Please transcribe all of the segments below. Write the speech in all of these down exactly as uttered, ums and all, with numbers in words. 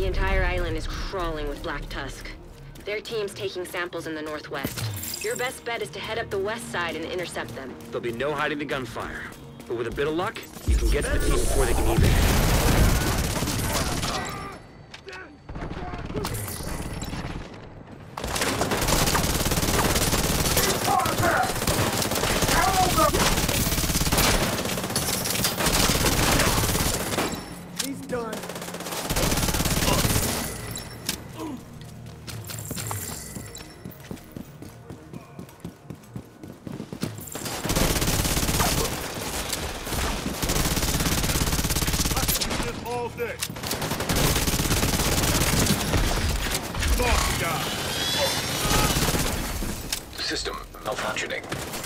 entire island is crawling with Black Tusk. Their team's taking samples in the northwest. Your best bet is to head up the west side and intercept them. There'll be no hiding the gunfire. But with a bit of luck, you can get to the team before they can even. System malfunctioning.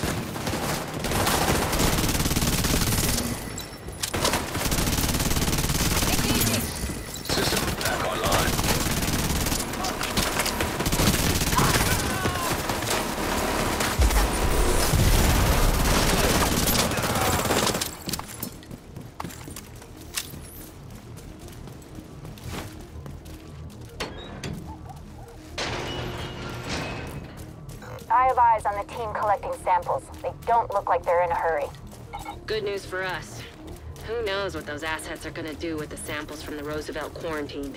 System back online. I have eyes on the team collecting samples. They don't look like they're in a hurry. Good news for us. Who knows what those assets are gonna do with the samples from the Roosevelt quarantine.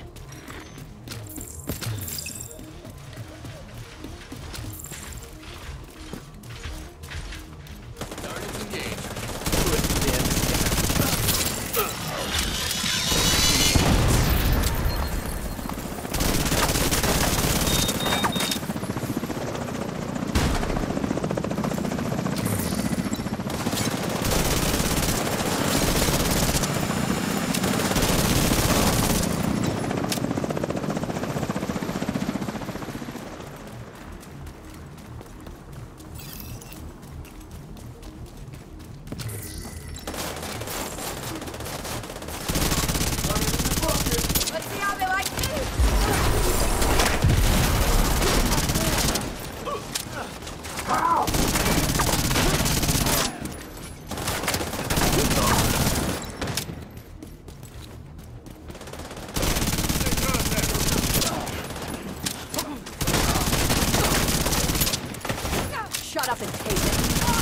Shut up and take it.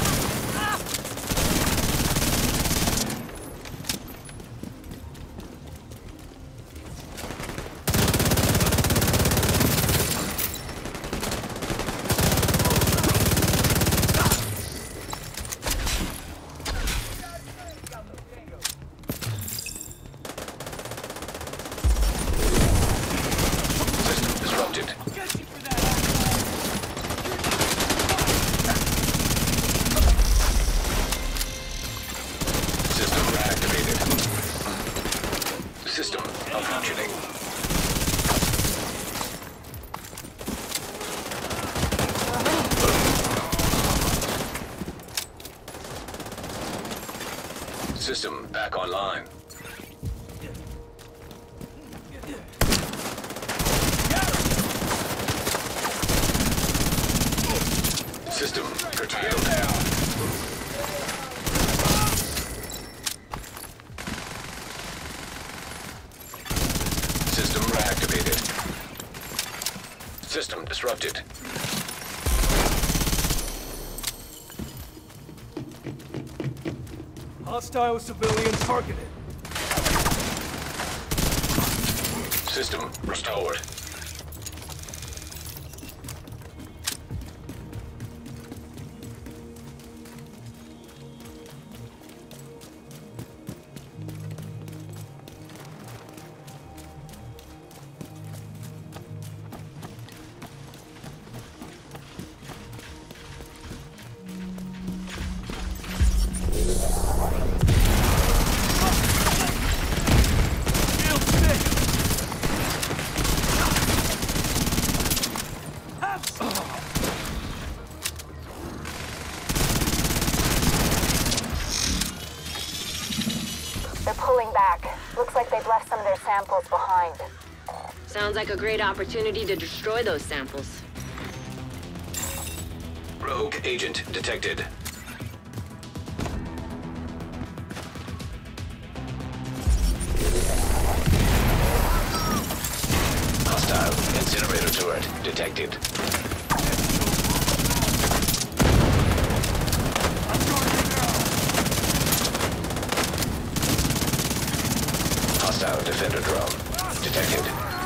System disrupted. System reactivated. System malfunctioning. System back online. System curtailed. System reactivated. System disrupted. Hostile civilian targeted. System restored. They're pulling back. Looks like they've left some of their samples behind. Sounds like a great opportunity to destroy those samples. Rogue agent detected. turret detected. Hostile defender drone detected.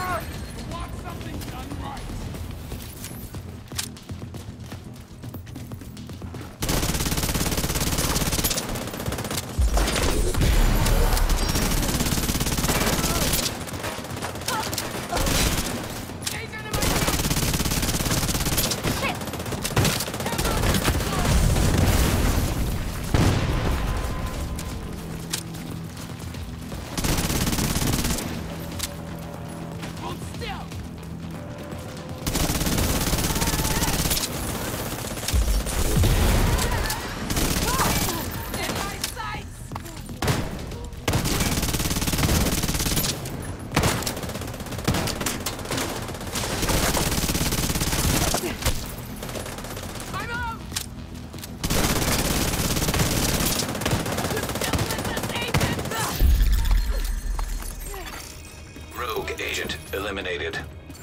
Rogue agent eliminated.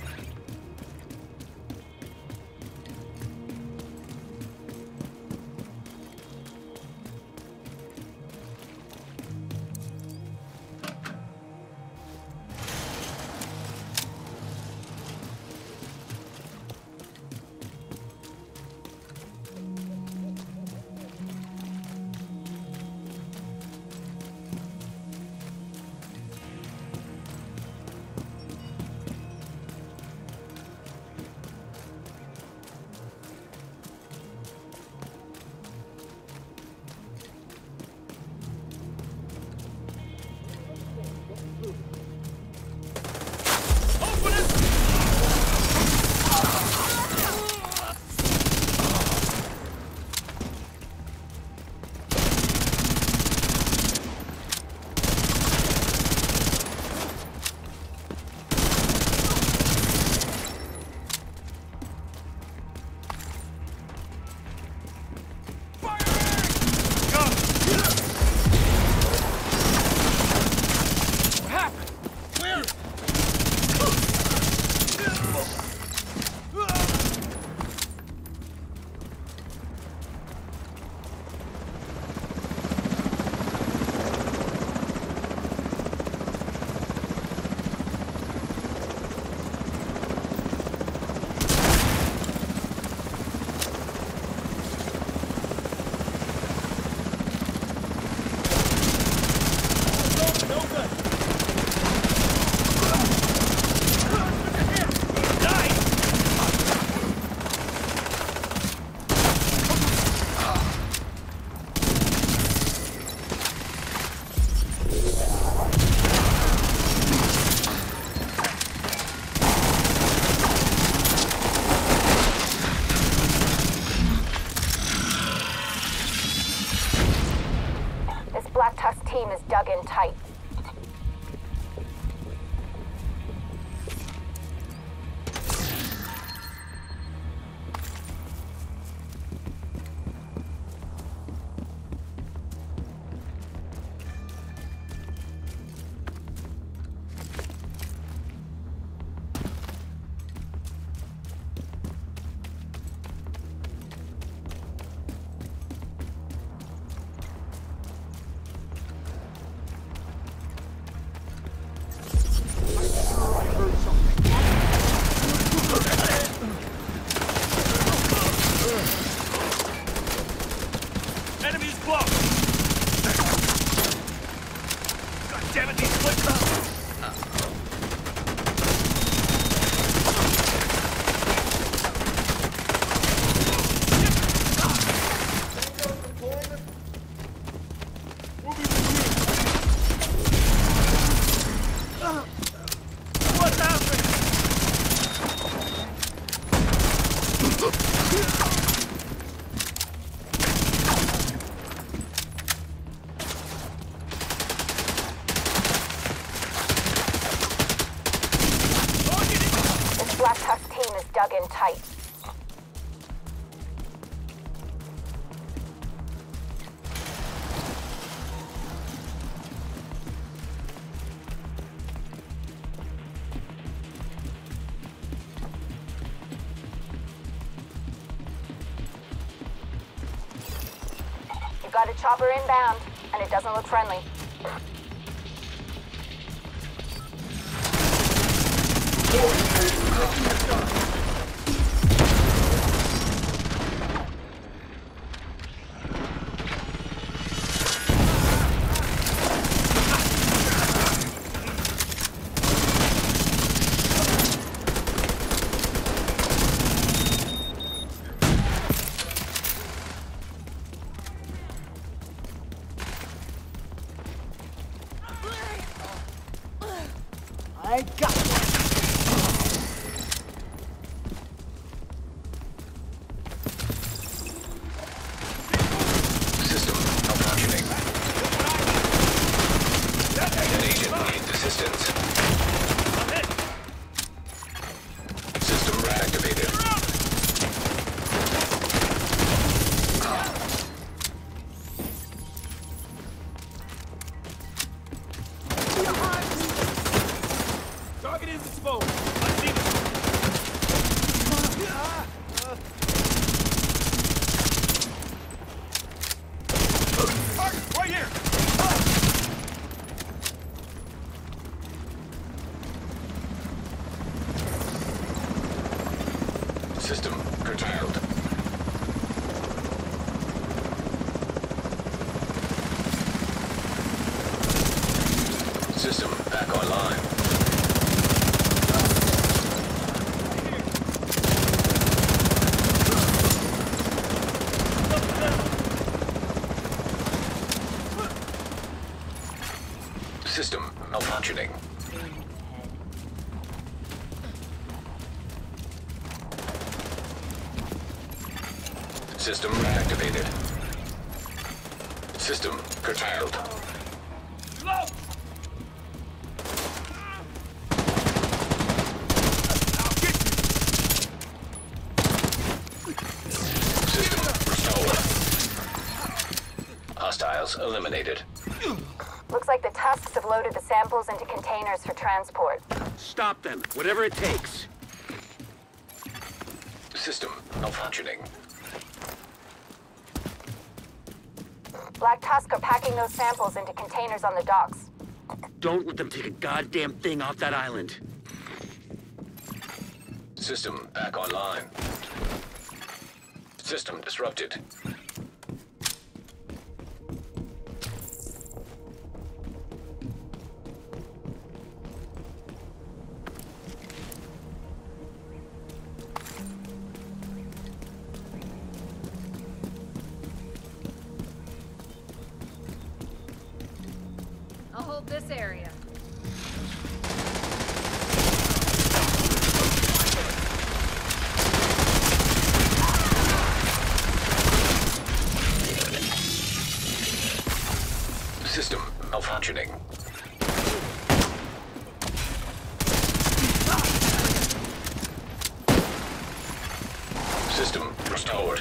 Black Tusk team is dug in tight. Enemies close! God damn it, these flips up! What's happening? got a chopper inbound, and it doesn't look friendly. I got one. System malfunctioning. An agent needs assistance. I'm hit. System reactivated. Target is exposed. I see them. Target right here. System curtailed. System back online. System malfunctioning. System reactivated. System curtailed. Low. System restored. Hostiles eliminated. Looks like the Tusks have loaded the samples into containers for transport. Stop them, whatever it takes. System malfunctioning. Black Tusk are packing those samples into containers on the docks. Don't let them take a goddamn thing off that island. System back online. System disrupted. I'll hold this area. System malfunctioning. System restored.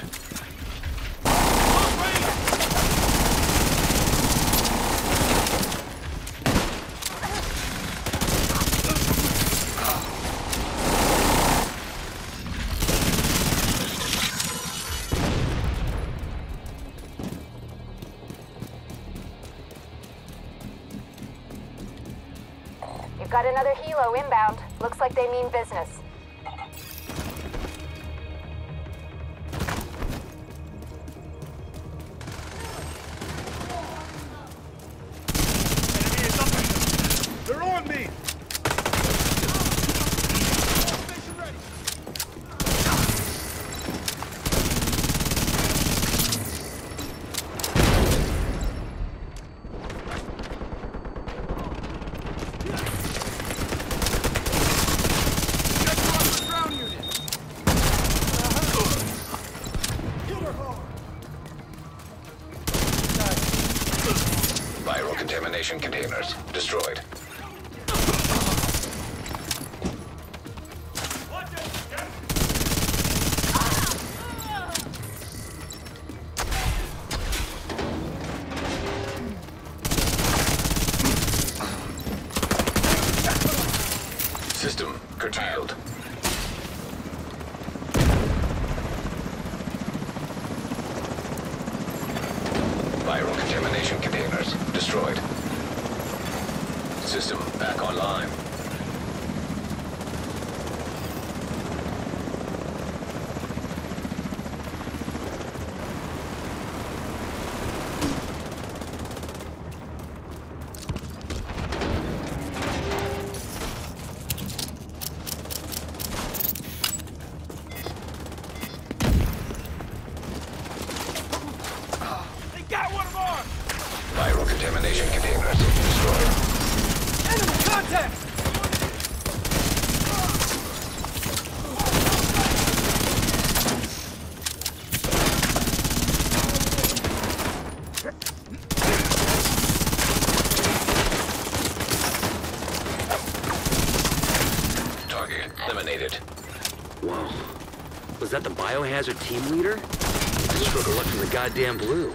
You've got another helo inbound. Looks like they mean business. Enemy is up. They're on me. Station ready. Ground unit. Hit her hard. Viral contamination containers destroyed. Watch it. Get it. System curtailed. destroyed. System back online. They got one of ours! Viral contamination containers destroyed. Enemy contact! Target eliminated. Whoa. Was that the biohazard team leader? I struck a luck from the goddamn blue.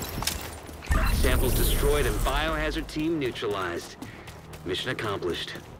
Samples destroyed and biohazard team neutralized. Mission accomplished.